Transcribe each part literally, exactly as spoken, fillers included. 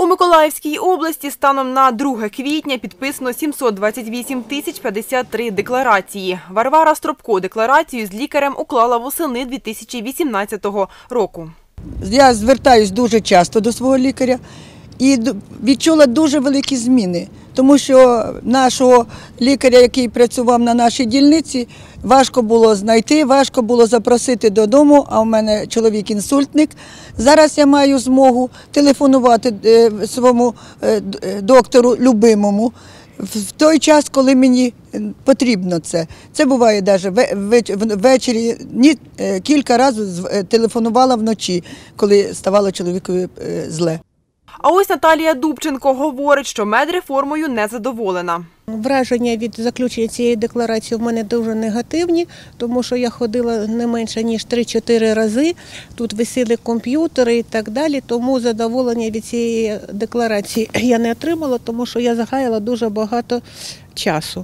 У Миколаївській області станом на друге квітня підписано сімсот двадцять вісім тисяч п'ятдесят три декларації. Варвара Стробко декларацію з лікарем уклала восени дві тисячі вісімнадцятого року. Я звертаюсь дуже часто до свого лікаря і відчула дуже великі зміни, тому що нашого лікаря, який працював на нашій дільниці, важко було знайти, важко було запросити додому, а в мене чоловік інсультник. Зараз я маю змогу телефонувати своєму доктору любимому в той час, коли мені потрібно це. Це буває навіть ввечері, кілька разів телефонувала вночі, коли ставало чоловікові зле. А ось Наталія Дубченко говорить, що медреформою не задоволена. Враження від заключення цієї декларації в мене дуже негативні, тому що я ходила не менше, ніж три-чотири рази, тут висіли комп'ютери і так далі, тому задоволення від цієї декларації я не отримала, тому що я загаяла дуже багато часу.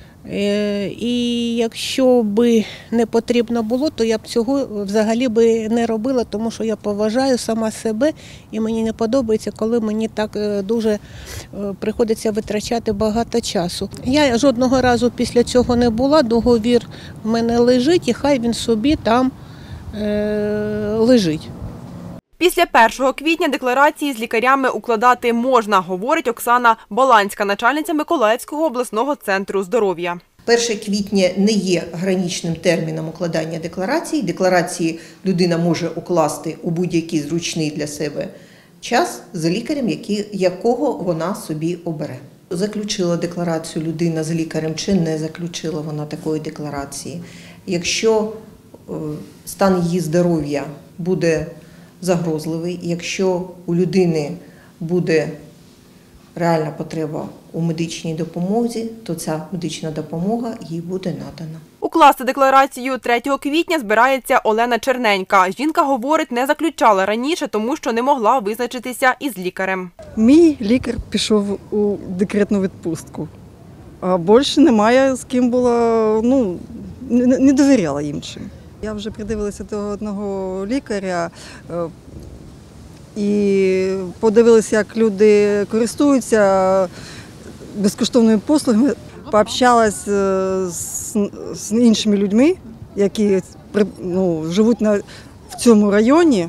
І якщо б не потрібно було, то я б цього взагалі би не робила, тому що я поважаю сама себе і мені не подобається, коли мені так дуже приходиться витрачати багато часу. Я жодного разу після цього не була, договір в мене лежить і хай він собі там е, лежить. Після першого квітня декларації з лікарями укладати можна, говорить Оксана Баланська, начальниця Миколаївського обласного центру здоров'я. перше квітня не є граничним терміном укладання декларацій. Декларації людина може укласти у будь-який зручний для себе час за лікарем, якого вона собі обере. Заключила декларацію людина з лікарем чи не заключила вона такої декларації. Якщо стан її здоров'я буде загрозливий, якщо у людини буде реальна потреба у медичній допомозі, то ця медична допомога їй буде надана. Укласти декларацію третього квітня збирається Олена Черненька. Жінка говорить, не заключала раніше, тому що не могла визначитися із лікарем. Мій лікар пішов у декретну відпустку, а більше немає з ким було, ну, не довіряла іншим. Я вже придивилася до одного лікаря і подивилася, як люди користуються безкоштовними послугами. Пообщалася з, з іншими людьми, які ну, живуть на, в цьому районі,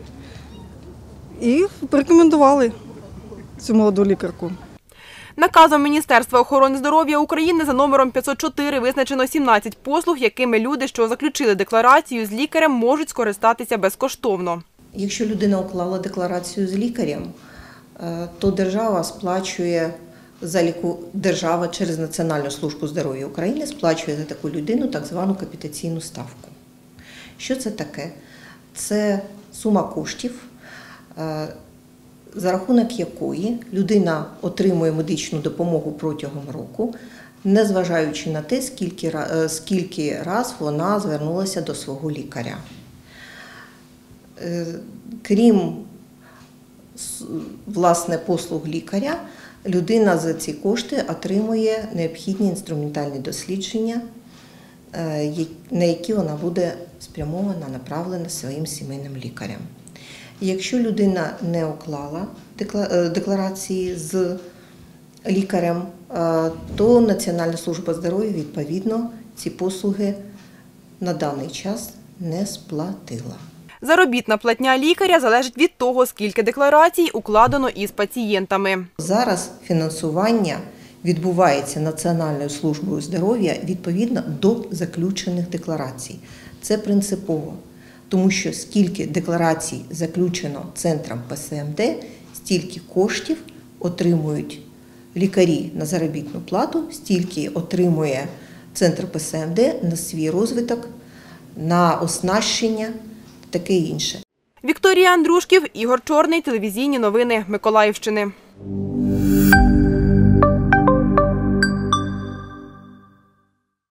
і порекомендували цю молоду лікарку. Наказом Міністерства охорони здоров'я України за номером п'ятсот чотири визначено сімнадцять послуг, якими люди, що заключили декларацію з лікарем, можуть скористатися безкоштовно. Якщо людина уклала декларацію з лікарем, то держава сплачує за ліку, держава через Національну службу здоров'я України сплачує за таку людину так звану капітаційну ставку. Що це таке? Це сума коштів, за рахунок якої людина отримує медичну допомогу протягом року, незважаючи на те, скільки, скільки раз вона звернулася до свого лікаря. Крім, власне, послуг лікаря, людина за ці кошти отримує необхідні інструментальні дослідження, на які вона буде спрямована, направлена своїм сімейним лікарем. Якщо людина не уклала декларації з лікарем, то Національна служба здоров'я, відповідно, ці послуги на даний час не сплатила. Заробітна платня лікаря залежить від того, скільки декларацій укладено із пацієнтами. Зараз фінансування відбувається Національною службою здоров'я відповідно до заключених декларацій. Це принципово, тому що скільки декларацій заключено центром Пе Се Ем Де, стільки коштів отримують лікарі на заробітну плату, стільки отримує центр Пе Се Ем Де на свій розвиток, на оснащення, таке інше. Вікторія Андрушків, Ігор Чорний, телевізійні новини Миколаївщини.